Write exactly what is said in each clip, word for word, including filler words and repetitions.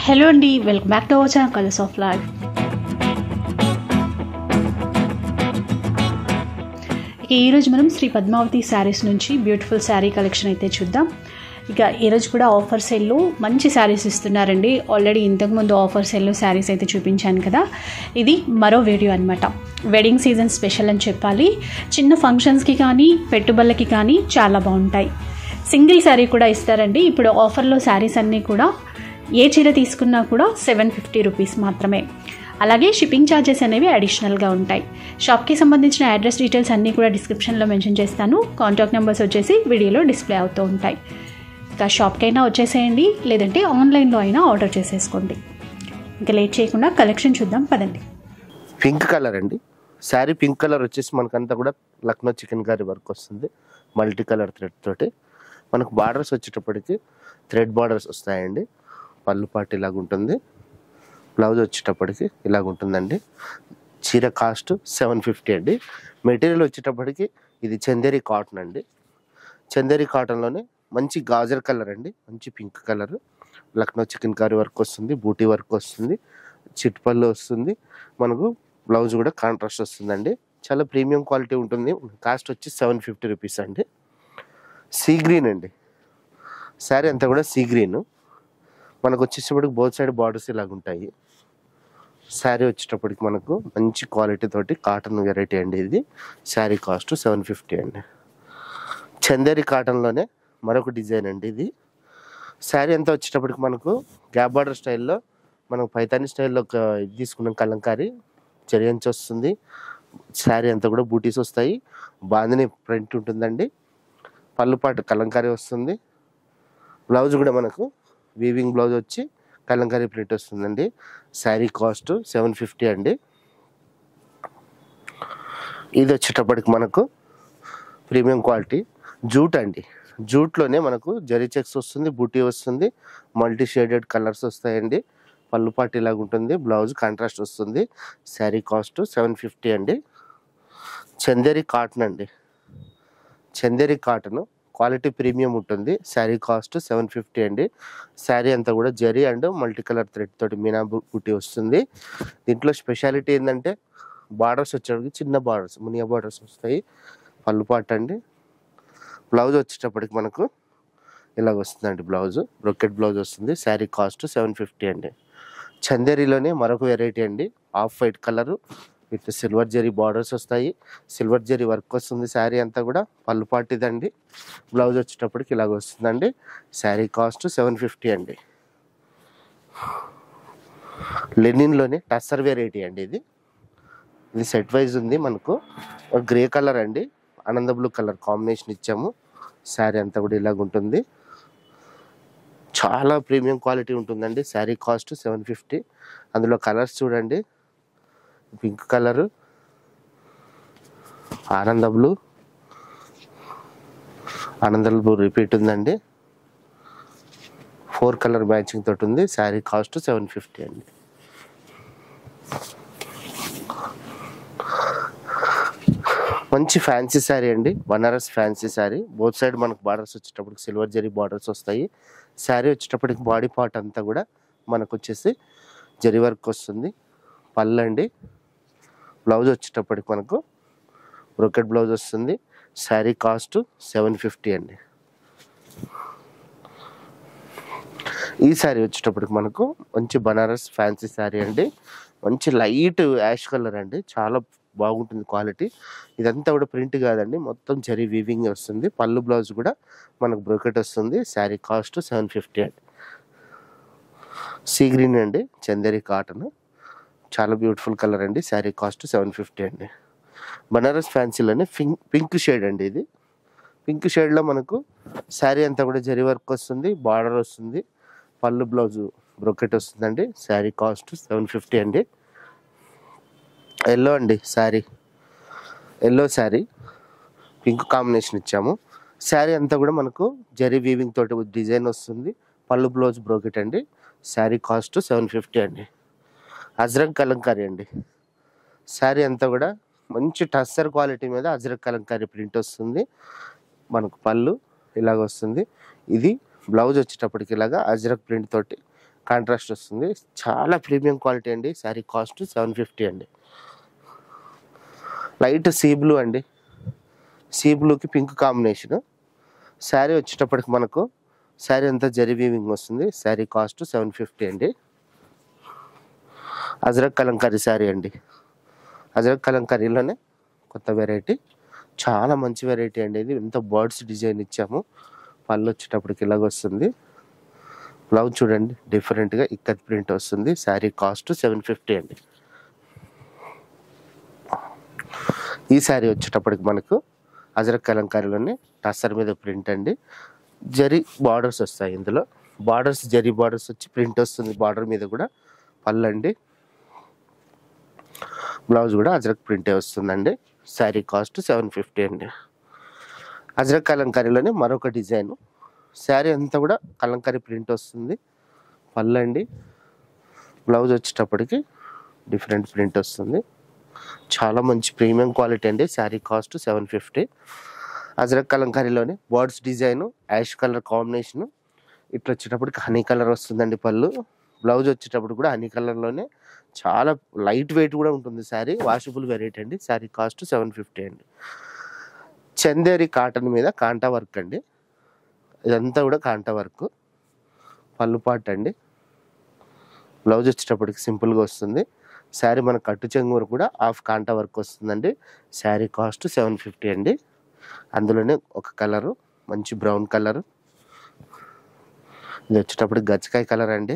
Hello అండి, welcome back to our channel colours of life. ఇక ఈరోజు మనం శ్రీ పద్మావతి శారీస్ నుంచి బ్యూటిఫుల్ శారీ కలెక్షన్ అయితే చూద్దాం. ఇక ఈరోజు కూడా ఆఫర్ సేల్లో మంచి శారీస్ ఇస్తున్నారండి. ఆల్రెడీ ఇంతకుముందు ఆఫర్ సేల్లో శారీస్ అయితే చూపించాను కదా, ఇది మరో వీడియో అనమాట. వెడ్డింగ్ సీజన్ స్పెషల్ అని చెప్పాలి. చిన్న ఫంక్షన్స్కి కానీ పెట్టుబడులకి కానీ చాలా బాగుంటాయి. సింగిల్ శారీ కూడా ఇస్తారండి. ఇప్పుడు ఆఫర్లో శారీస్ అన్నీ కూడా ఏ చీర తీసుకున్నా కూడా సెవెన్ ఫిఫ్టీ రూపీస్ మాత్రమే. అలాగే షిప్పింగ్ ఛార్జెస్ అనేవి అడిషనల్గా ఉంటాయి. షాప్కి సంబంధించిన అడ్రస్ డీటెయిల్స్ అన్నీ కూడా డిస్క్రిప్షన్లో మెన్షన్ చేస్తాను. కాంటాక్ట్ నెంబర్స్ వచ్చేసి వీడియోలో డిస్ప్లే అవుతూ ఉంటాయి. ఇంకా షాప్కైనా వచ్చేసేయండి, లేదంటే ఆన్లైన్లో అయినా ఆర్డర్ చేసేసుకోండి. ఇంకా లేట్ చేయకుండా కలెక్షన్ చూద్దాం పదండి. పింక్ కలర్ అండి శారీ. పింక్ కలర్ వచ్చేసి మనకంతా కూడా లక్నో చికెన్ కర్రీ వర్క్ వస్తుంది. మల్టీ కలర్ థ్రెడ్ తోటి మనకు బార్డర్స్ వచ్చేటప్పటికి థ్రెడ్ బార్డర్స్ వస్తాయండి. పళ్ళు పాటు ఇలాగ ఉంటుంది. బ్లౌజ్ వచ్చేటప్పటికి ఇలాగ ఉంటుందండి. చీర కాస్ట్ సెవెన్ ఫిఫ్టీ అండి. మెటీరియల్ వచ్చేటప్పటికి ఇది చందేరి కాటన్ అండి. చందేరి కాటన్లోనే మంచి గాజర్ కలర్ అండి, మంచి pink colour. Lucknow chikankari work వస్తుంది, బూటీ వర్క్ వస్తుంది, చిట్ పళ్ళు వస్తుంది. మనకు బ్లౌజ్ కూడా కాంట్రాస్ట్ వస్తుందండి. చాలా ప్రీమియం క్వాలిటీ ఉంటుంది. కాస్ట్ వచ్చి సెవెన్ ఫిఫ్టీ రూపీస్ అండి. సీ గ్రీన్ అండి శారీ అంతా కూడా సీ గ్రీన్. మనకు వచ్చేటప్పటికి బోత్ సైడ్ బార్డర్స్ ఇలాగ ఉంటాయి. శారీ వచ్చేటప్పటికి మనకు మంచి క్వాలిటీ తోటి కాటన్ వెరైటీ అండి. ఇది శారీ కాస్ట్ సెవెన్ ఫిఫ్టీ అండి. చందేరి కాటన్లోనే మరొక డిజైన్ అండి. ఇది శారీ అంతా వచ్చేటప్పటికి మనకు గ్యాప్ బార్డర్ స్టైల్లో మనకు పైతాని స్టైల్లో ఒక ఇది తీసుకున్నాం. కలంకారీ చెరియంచి వస్తుంది. శారీ అంతా కూడా బూటీస్ వస్తాయి. బాందిని ప్రింట్ ఉంటుందండి. పళ్ళుపాటు కలంకారీ వస్తుంది. బ్లౌజ్ కూడా మనకు వీవింగ్ బ్లౌజ్ వచ్చి కలంకారీ ప్రింట్ వస్తుందండి. శారీ కాస్ట్ సెవెన్ ఫిఫ్టీ అండి. ఇది వచ్చేటప్పటికి మనకు ప్రీమియం క్వాలిటీ జూట్ అండి. జూట్లోనే మనకు జరీ చెక్స్ వస్తుంది, బూటీ వస్తుంది, మల్టీ షేడెడ్ కలర్స్ వస్తాయండి. పళ్ళుపాటు ఇలాగ ఉంటుంది. బ్లౌజ్ కాంట్రాస్ట్ వస్తుంది. శారీ కాస్ట్ సెవెన్ ఫిఫ్టీ అండి. చందేరి కాటన్ అండి. చందేరి కాటన్ క్వాలిటీ ప్రీమియం ఉంటుంది. శారీ కాస్ట్ సెవెన్ ఫిఫ్టీ అండి. శారీ అంతా కూడా zari and multi colour thread తోటి మీనా బూటీ వస్తుంది. దీంట్లో స్పెషాలిటీ ఏంటంటే బార్డర్స్ వచ్చేటప్పటికి చిన్న బార్డర్స్, మునియా బార్డర్స్ వస్తాయి. పళ్ళుపాటు అండి. బ్లౌజ్ వచ్చేటప్పటికి మనకు ఇలాగ వస్తుందండి. బ్లౌజ్ బ్రొకెట్ బ్లౌజ్ వస్తుంది. శారీ కాస్ట్ సెవెన్ ఫిఫ్టీ అండి. చందేరిలోనే మరొక వెరైటీ అండి. Off white colour with silver zari borders వస్తాయి. సిల్వర్ జరీ వర్క్ వస్తుంది. శారీ అంతా కూడా పళ్ళు పాటిదండి. బ్లౌజ్ వచ్చేటప్పటికి ఇలాగ వస్తుందండి. శారీ కాస్ట్ సెవెన్ ఫిఫ్టీ అండి. లెనిన్లోనే టస్సర్ వెరైటీ అండి. ఇది ఇది సెట్ వైజ్ ఉంది. మనకు గ్రే కలర్ అండి, ఆనంద బ్లూ కలర్ కాంబినేషన్ ఇచ్చాము. శారీ అంతా కూడా ఇలాగ ఉంటుంది. చాలా ప్రీమియం క్వాలిటీ ఉంటుందండి. Sari cost seven fifty. అందులో కలర్స్ చూడండి. పింక్ కలరు, ఆనంద బ్లూ, ఆనంద బ్లూ రిపీట్ ఉందండి. ఫోర్ కలర్ మ్యాచింగ్ తోటి ఉంది. శారీ కాస్ట్ సెవెన్ ఫిఫ్టీ అండి. మంచి ఫ్యాన్సీ శారీ అండి, Banaras fancy sari. Both side మనకు బార్డర్స్ వచ్చేటప్పటికి సిల్వర్ జరీ బార్డర్స్ వస్తాయి. శారీ వచ్చేటప్పటికి బాడీ పార్ట్ అంతా కూడా మనకు వచ్చేసి జరీ వర్క్ వస్తుంది. పళ్ళు అండి. బ్లౌజ్ వచ్చేటప్పటికి మనకు బ్రోకెట్ బ్లౌజ్ వస్తుంది. శారీ కాస్ట్ సెవెన్ ఫిఫ్టీ అండి. ఈ శారీ వచ్చేటప్పటికి మనకు మంచి బనారస్ ఫ్యాన్సీ శారీ అండి. మంచి లైట్ యాష్ కలర్ అండి. చాలా బాగుంటుంది క్వాలిటీ. ఇదంతా కూడా ప్రింట్ కాదండి, మొత్తం జరీ వీవింగ్ వస్తుంది. పళ్ళు బ్లౌజ్ కూడా మనకు బ్రోకెట్ వస్తుంది. శారీ కాస్ట్ సెవెన్ ఫిఫ్టీ అండి. సీ గ్రీన్ అండి, చందేరి కాటన్. చాలా బ్యూటిఫుల్ కలర్ అండి. శారీ కాస్ట్ సెవెన్ ఫిఫ్టీ అండి. బనారస్ ఫ్యాన్సీలోనే పింక్ పింక్ షేడ్ అండి. ఇది పింక్ షేడ్లో మనకు శారీ అంతా కూడా జరీ వర్క్ వస్తుంది, బార్డర్ వస్తుంది, పళ్ళు బ్లౌజ్ బ్రోకెట్ వస్తుందండి. శారీ కాస్ట్ సెవెన్ ఫిఫ్టీ అండి. ఎల్లో అండి sari. Yellow sari pink combination ఇచ్చాము. శారీ అంతా కూడా మనకు జరీ వీవింగ్ తోటి డిజైన్ వస్తుంది. పళ్ళు బ్లౌజ్ బ్రోకెట్ అండి. శారీ కాస్ట్ సెవెన్ ఫిఫ్టీ అండి. అజ్రక్ కలంకారీ అండి. శారీ అంతా కూడా మంచి టస్సర్ క్వాలిటీ మీద అజ్రక్ కలంకారీ ప్రింట్ వస్తుంది. మనకు పళ్ళు ఇలాగ వస్తుంది. ఇది బ్లౌజ్ వచ్చేటప్పటికి ఇలాగా అజ్రక్ ప్రింట్ తోటి కాంట్రాస్ట్ వస్తుంది, చాలా ప్రీమియం క్వాలిటీ అండి. శారీ కాస్ట్ సెవెన్ ఫిఫ్టీ అండి. లైట్ సీ బ్లూ అండి, సీ బ్లూకి పింక్ కాంబినేషన్. శారీ వచ్చేటప్పటికి మనకు శారీ అంతా జరీ వీవింగ్ వస్తుంది. శారీ కాస్ట్ సెవెన్ ఫిఫ్టీ అండి. అజ్రక్ కలంకారీ శారీ అండి. అజ్రక్ కలంకారీలోనే కొత్త వెరైటీ, చాలా మంచి వెరైటీ అండి. ఇది ఎంత బర్డ్స్ డిజైన్ ఇచ్చాము. పళ్ళు వచ్చేటప్పటికి ఇలాగ వస్తుంది. బ్లౌజ్ చూడండి డిఫరెంట్గా ఇక్కత్ ప్రింట్ వస్తుంది. శారీ కాస్ట్ సెవెన్ ఫిఫ్టీ అండి. ఈ శారీ వచ్చేటప్పటికి మనకు అజ్రక్ కలంకారీలోనే టస్సర్ మీద ప్రింట్ అండి. జరీ బార్డర్స్ వస్తాయి ఇందులో. బార్డర్స్ జరీ బార్డర్స్ వచ్చి ప్రింట్ వస్తుంది బార్డర్ మీద కూడా. పళ్ళు అండి, బ్లౌజ్ కూడా అజ్రక్ ప్రింటే వస్తుందండి. శారీ కాస్ట్ సెవెన్ ఫిఫ్టీ అండి. అజ్రక్ కలంకారీలోనే మరొక డిజైన్. శారీ అంతా కూడా కలంకారీ ప్రింట్ వస్తుంది. పళ్ళు అండి, బ్లౌజ్ వచ్చేటప్పటికి డిఫరెంట్ ప్రింట్ వస్తుంది. చాలా మంచి ప్రీమియం క్వాలిటీ అండి. Sari cost seven fifty. Ajrakh కలంకారీలోనే birds design, ash colour combination. ఇట్లా వచ్చేటప్పటికి హనీ కలర్ వస్తుందండి పళ్ళు. బ్లౌజ్ వచ్చేటప్పుడు కూడా హనీ కలర్లోనే చాలా లైట్ వెయిట్ కూడా ఉంటుంది శారీ. వాషబుల్ వెరైటీ అండి. శారీ కాస్ట్ సెవెన్ ఫిఫ్టీ అండి. చందేరి కాటన్ మీద కాంటా వర్క్ అండి. ఇదంతా కూడా కాంటా వర్క్. పళ్ళు పాట్ అండి. బ్లౌజ్ వచ్చేటప్పటికి సింపుల్గా వస్తుంది. శారీ మన కట్టు చెంగు కూడా హాఫ్ కాంటా వర్క్ వస్తుందండి. శారీ కాస్ట్ సెవెన్ ఫిఫ్టీ అండి. అందులోనే ఒక కలరు మంచి బ్రౌన్ కలరు. ఇది వచ్చేటప్పుడు గచ్చకాయ కలర్ అండి.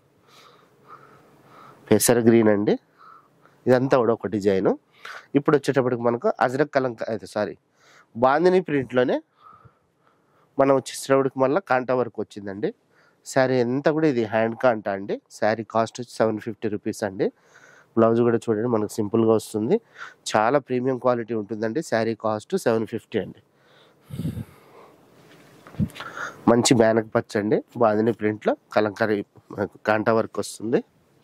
పెసర గ్రీన్ అండి. ఇదంతా కూడా ఒక డిజైను. ఇప్పుడు వచ్చేటప్పటికి మనకు అజ్రక్ కలంకా అయితే సారీ బాందిని ప్రింట్లోనే మనం వచ్చేటప్పటికి మళ్ళీ కాంటా వర్క్ వచ్చిందండి. శారీ అంతా కూడా ఇది హ్యాండ్ కాంటా అండి. శారీ కాస్ట్ వచ్చి సెవెన్ ఫిఫ్టీ రూపీస్ అండి. బ్లౌజ్ కూడా చూడండి మనకు సింపుల్గా వస్తుంది. చాలా ప్రీమియం క్వాలిటీ ఉంటుందండి. శారీ కాస్ట్ సెవెన్ ఫిఫ్టీ అండి. మంచి బ్యానక్ పచ్చ అండి. బాందిని ప్రింట్లో కలంకారీ కాంటా వర్క్ వస్తుంది.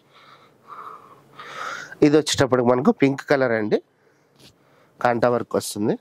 ఇది వచ్చేటప్పటికి మనకు పింక్ కలర్ అండి. కాంటా వర్క్ వస్తుంది.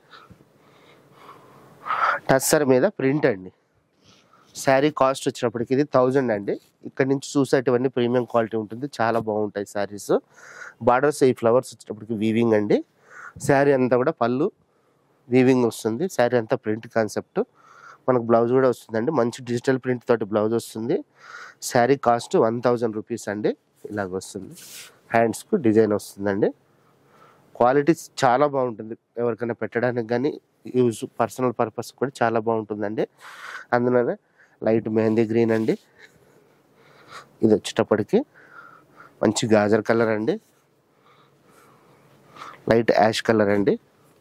టస్సర్ మీద ప్రింట్ అండి. శారీ కాస్ట్ వచ్చినప్పటికి ఇది థౌజండ్ అండి. ఇక్కడ నుంచి చూసేటివన్నీ ప్రీమియం క్వాలిటీ ఉంటుంది. చాలా బాగుంటాయి శారీస్. బార్డర్స్ ఈ ఫ్లవర్స్ వచ్చినప్పటికి వీవింగ్ అండి. శారీ అంతా కూడా పళ్ళు వీవింగ్ వస్తుంది. శారీ అంతా ప్రింట్ కాన్సెప్ట్. మనకు బ్లౌజ్ కూడా వస్తుందండి. మంచి డిజిటల్ ప్రింట్ తోటి బ్లౌజ్ వస్తుంది. Sari cost one thousand rupees అండి. ఇలాగ వస్తుంది. హ్యాండ్స్కు డిజైన్ వస్తుందండి. క్వాలిటీ చాలా బాగుంటుంది. ఎవరికైనా పెట్టడానికి కానీ యూజ్ పర్సనల్ పర్పస్ కూడా చాలా బాగుంటుందండి. అందులోనే లైట్ మెహందీ గ్రీన్ అండి. ఇది వచ్చేటప్పటికి మంచి గాజర్ కలర్ అండి. లైట్ యాష్ కలర్ అండి.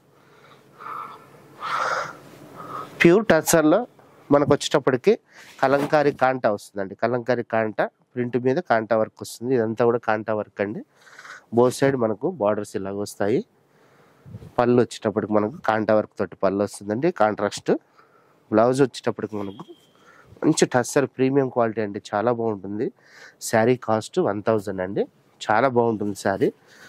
ప్యూర్ టస్సర్లో మనకు వచ్చేటప్పటికి కలంకారీ కాంటా వస్తుందండి. కలంకారీ కాంటా ప్రింట్ మీద కాంటా వర్క్ వస్తుంది. ఇదంతా కూడా కాంటా వర్క్ అండి. బోత్ సైడ్ మనకు బార్డర్స్ ఇలాగ వస్తాయి. పళ్ళు వచ్చేటప్పటికి మనకు కాంటా వర్క్ తోటి పళ్ళు వస్తుందండి. కాంట్రాస్ట్. బ్లౌజ్ వచ్చేటప్పటికి మనకు మంచి టస్సర్ ప్రీమియం క్వాలిటీ అండి. చాలా బాగుంటుంది. శారీ కాస్ట్ వన్ థౌజండ్ అండి. చాలా బాగుంటుంది శారీ.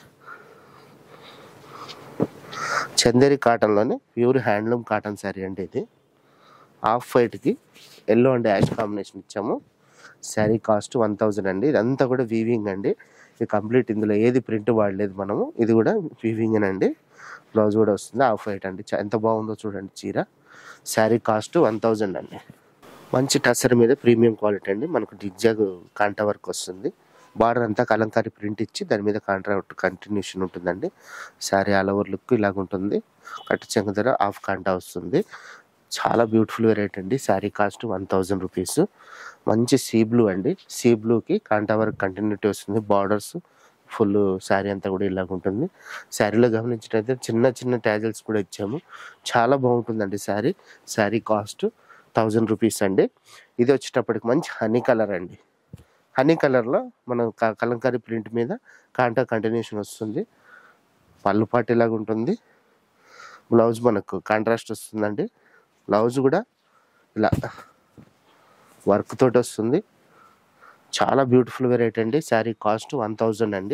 చందేరి కాటన్లోనే ప్యూర్ హ్యాండ్లూమ్ కాటన్ శారీ అండి. ఇది హాఫ్ వైట్కి ఎల్లో అండ్ యాష్ కాంబినేషన్ ఇచ్చాము. శారీ కాస్ట్ వన్ థౌజండ్ అండి. ఇదంతా కూడా వీవింగ్ అండి. ఇది కంప్లీట్, ఇందులో ఏది ప్రింట్ వాడలేదు మనము. ఇది కూడా వీవింగ్ అండి. బ్లౌజ్ కూడా వస్తుంది. హాఫ్ వైట్ అండి. ఎంత బాగుందో చూడండి చీర. శారీ కాస్ట్ వన్ థౌజండ్ అండి. మంచి టస్సర్ మీద ప్రీమియం క్వాలిటీ అండి. మనకు డిగ్జాగ్ కాంటా వర్క్ వస్తుంది. బార్డర్ అంతా కలంకారీ ప్రింట్ ఇచ్చి దాని మీద కాంట్రా కంటిన్యూషన్ ఉంటుందండి. శారీ ఆల్ ఓవర్ లుక్ ఇలాగ ఉంటుంది. కట్టు చెంగ ధర హాఫ్ కాంటా వస్తుంది. చాలా బ్యూటిఫుల్ వెరైటీ అండి. Sari cost one thousand rupees. మంచి సీ బ్లూ అండి. సీ బ్లూకి కాంటా వర్క్ కంటిన్యూటీ వస్తుంది. బార్డర్స్ ఫుల్ శారీ అంతా కూడా ఇలాగ ఉంటుంది. శారీలో గమనించినట్లయితే చిన్న చిన్న ట్యాజల్స్ కూడా ఇచ్చాము. చాలా బాగుంటుందండి sari. Sari cost thousand rupees అండి. ఇది వచ్చేటప్పటికి మంచి హనీ కలర్ అండి. హనీ కలర్లో మనం కలంకారీ ప్రింట్ మీద కాంటా కంటిన్యూషన్ వస్తుంది. పళ్ళు పాటు ఇలాగ ఉంటుంది. బ్లౌజ్ మనకు కాంట్రాస్ట్ వస్తుందండి. బ్లౌజ్ కూడా ఇలా వర్క్ తోటి వస్తుంది. చాలా బ్యూటిఫుల్ వెరైటీ అండి. శారీ కాస్ట్ వన్ థౌజండ్ అండి.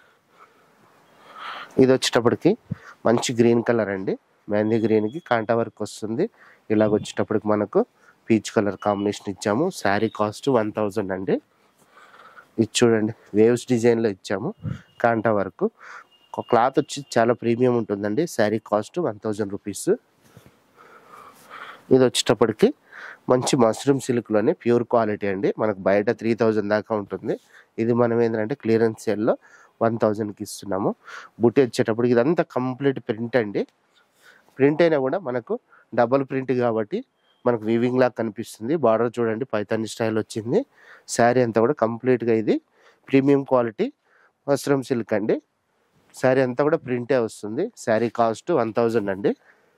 ఇది వచ్చేటప్పటికి మంచి గ్రీన్ కలర్ అండి. మెహందీ గ్రీన్కి కాంటా వర్క్ వస్తుంది. ఇలాగ వచ్చేటప్పటికి మనకు పీచ్ కలర్ కాంబినేషన్ ఇచ్చాము. శారీ కాస్ట్ వన్ థౌజండ్ అండి. ఇది చూడండి వేవ్స్ డిజైన్లో ఇచ్చాము, కాంటా వర్క్. క్లాత్ వచ్చి చాలా ప్రీమియం ఉంటుందండి. Sari cost one thousand rupees. ఇది వచ్చేటప్పటికి మంచి మష్రూమ్ సిల్క్లోనే ప్యూర్ క్వాలిటీ అండి. మనకు బయట త్రీ థౌజండ్ దాకా ఉంటుంది. ఇది మనం ఏంటంటే క్లియరెన్స్ సేల్లో వన్ థౌజండ్కి ఇస్తున్నాము. బుట్టి వచ్చేటప్పటికి ఇదంతా కంప్లీట్ ప్రింట్ అండి. ప్రింట్ అయినా కూడా మనకు డబల్ ప్రింట్ కాబట్టి మనకు వీవింగ్ లాగా కనిపిస్తుంది. బార్డర్ చూడండి పైతాని స్టైల్ వచ్చింది. శారీ అంతా కూడా కంప్లీట్గా ఇది ప్రీమియం క్వాలిటీ మష్రూమ్ సిల్క్ అండి. శారీ అంతా కూడా ప్రింటే వస్తుంది. శారీ కాస్ట్ వన్ థౌజండ్ అండి.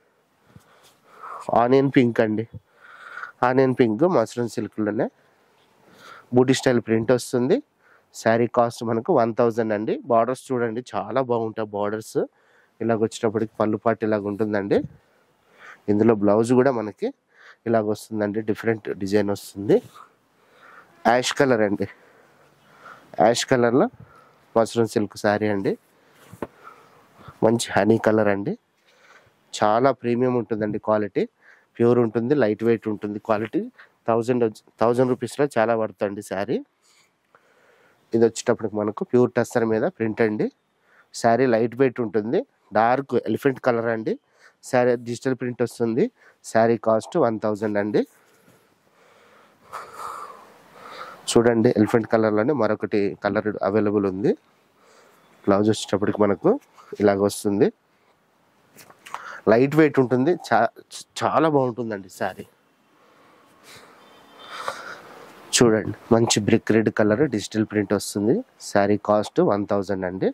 ఆనియన్ పింక్ అండి, ఆనియన్ పింక్ మష్రూమ్ సిల్క్లోనే బూటీ స్టైల్ ప్రింట్ వస్తుంది. శారీ కాస్ట్ మనకు వన్ థౌజండ్ అండి. బార్డర్స్ చూడండి చాలా బాగుంటాయి బార్డర్స్. ఇలాగ వచ్చేటప్పటికి పళ్ళు పాటు ఇలాగ ఉంటుందండి. ఇందులో బ్లౌజ్ కూడా మనకి ఇలాగ వస్తుందండి, డిఫరెంట్ డిజైన్ వస్తుంది. యాష్ కలర్ అండి, యాష్ కలర్లో మష్రూమ్ సిల్క్ శారీ అండి. మంచి హనీ కలర్ అండి. చాలా ప్రీమియం ఉంటుందండి, క్వాలిటీ ప్యూర్ ఉంటుంది, లైట్ వెయిట్ ఉంటుంది. క్వాలిటీ థౌజండ్ థౌజండ్ రూపీస్లో చాలా పడుతుంది శారీ. ఇది వచ్చేటప్పటికి మనకు ప్యూర్ టస్సర్ మీద ప్రింట్ అండి. శారీ లైట్ వెయిట్ ఉంటుంది, డార్క్ ఎలిఫెంట్ కలర్ అండి. శారీ డిజిటల్ ప్రింట్ వస్తుంది. శారీ కాస్ట్ వన్ థౌజండ్ అండి. చూడండి ఎలిఫెంట్ కలర్లోనే మరొకటి కలర్ అవైలబుల్ ఉంది. బ్లౌజ్ వచ్చేటప్పటికి మనకు ఇలాగ వస్తుంది. లైట్ వెయిట్ ఉంటుంది, చా చాలా బాగుంటుందండి శారీ. చూడండి మంచి brick red colour digital print వస్తుంది. శారీ కాస్ట్ వన్ థౌజండ్ అండి.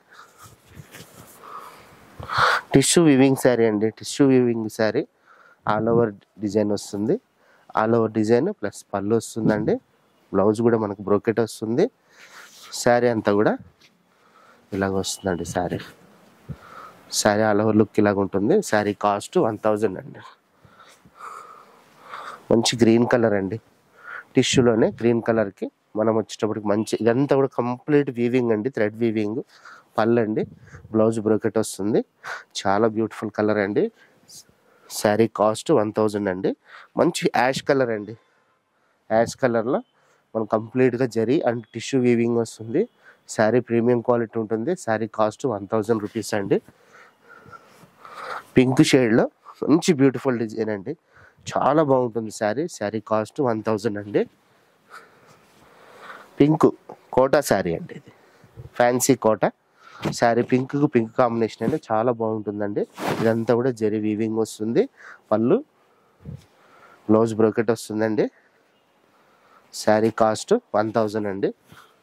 టిష్యూ వీవింగ్ శారీ అండి. Tissue weaving sari all over design వస్తుంది. ఆల్ ఓవర్ డిజైన్ ప్లస్ పళ్ళు వస్తుందండి. బ్లౌజ్ కూడా మనకు బ్రోకెట్ వస్తుంది. శారీ అంతా కూడా ఇలాగ వస్తుందండి. Sari sari all over look ఇలాగ ఉంటుంది. శారీ కాస్ట్ వన్ థౌజండ్ అండి. మంచి గ్రీన్ కలర్ అండి. టిష్యూలోనే గ్రీన్ కలర్కి మనం వచ్చేటప్పటికి మంచి ఇదంతా కూడా కంప్లీట్ వీవింగ్ అండి, థ్రెడ్ వీవింగ్. పళ్ళు అండి, బ్లౌజ్ బ్రోకెట్ వస్తుంది. చాలా బ్యూటిఫుల్ కలర్ అండి. శారీ కాస్ట్ వన్ థౌజండ్ అండి. మంచి యాష్ కలర్ అండి. యాష్ కలర్లో మనం కంప్లీట్గా జరీ అండ్ టిష్యూ వీవింగ్ వస్తుంది. శారీ ప్రీమియం క్వాలిటీ ఉంటుంది. Sari cost one thousand rupees అండి. పింక్ షేడ్లో మంచి బ్యూటిఫుల్ డిజైన్ అండి. చాలా బాగుంటుంది sari. Sari cost one thousand అండి. పింక్ కోటా శారీ అండి. ఇది ఫ్యాన్సీ కోటా శారీ. పింక్కు పింక్ కాంబినేషన్ అంటే చాలా బాగుంటుందండి. ఇదంతా కూడా జరీ వీవింగ్ వస్తుంది. పళ్ళు, బ్లౌజ్ బ్రోకెట్ వస్తుందండి. శారీ కాస్ట్ వన్ థౌజండ్ అండి.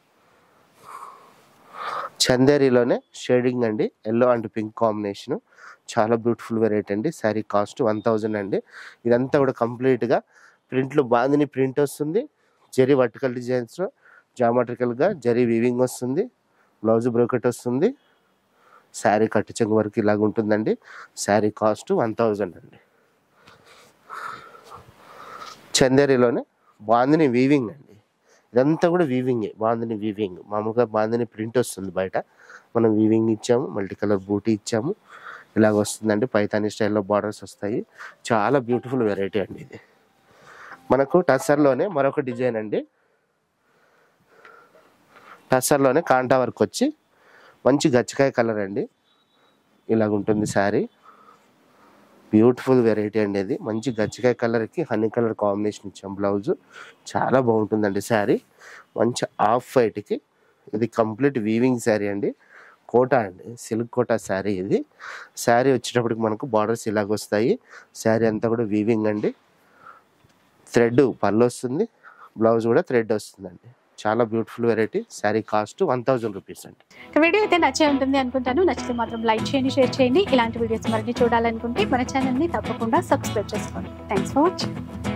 చందేరిలోనే షేడింగ్ అండి, ఎల్లో అండ్ పింక్ కాంబినేషన్. చాలా బ్యూటిఫుల్ వెరైటీ అండి. శారీ కాస్ట్ వన్ థౌజండ్ అండి. ఇదంతా కూడా కంప్లీట్గా ప్రింట్లో బాందిని ప్రింట్ వస్తుంది. జరీ వర్టికల్ డిజైన్స్లో జామెట్రికల్గా జరీ వీవింగ్ వస్తుంది. బ్లౌజ్ బ్రోకెట్ వస్తుంది. శారీ కట్టు చెంగు వరకు ఇలాగ ఉంటుందండి. శారీ కాస్ట్ వన్ థౌజండ్ అండి. చందేరిలోనే బాందిని వీవింగ్ అండి. ఇదంతా కూడా వీవింగే, బాందిని వీవింగ్. మామూలుగా బాందిని ప్రింట్ వస్తుంది బయట, మనం వీవింగ్ ఇచ్చాము, మల్టీ కలర్ బూటీ ఇచ్చాము. ఇలాగ వస్తుందండి. పైతాని స్టైల్లో బార్డర్స్ వస్తాయి. చాలా బ్యూటిఫుల్ వెరైటీ అండి ఇది. మనకు టస్సర్లోనే మరొక డిజైన్ అండి. టస్సర్లోనే కాంటా వర్క్ వచ్చి మంచి గచ్చకాయ కలర్ అండి. ఇలాగ ఉంటుంది శారీ. బ్యూటిఫుల్ వెరైటీ అండి ఇది. మంచి గచ్చకాయ కలర్కి హనీ కలర్ కాంబినేషన్ ఇచ్చాం. బ్లౌజ్ చాలా బాగుంటుందండి శారీ. మంచి ఆఫ్ వైట్కి ఇది కంప్లీట్ వీవింగ్ శారీ అండి. కోటా అండి, సిల్క్ కోటా శారీ ఇది. శారీ వచ్చేటప్పటికి మనకు బార్డర్స్ ఇలాగ వస్తాయి. శారీ అంతా కూడా వీవింగ్ అండి. థ్రెడ్ పళ్ళు వస్తుంది, బ్లౌజ్ కూడా థ్రెడ్ వస్తుందండి. చాలా beautiful variety. Sari cost one thousand rupees అండి. వీడియో అయితే నచ్చే ఉంటుంది అనుకుంటాను. నచ్చితే మాత్రం లైక్ చేయండి, షేర్ చేయండి. ఇలాంటి వీడియోస్ మరిన్ని చూడాలనుకుంటే మన ఛానల్ని తప్పకుండా సబ్స్క్రైబ్ చేసుకోండి. Thanks for watching.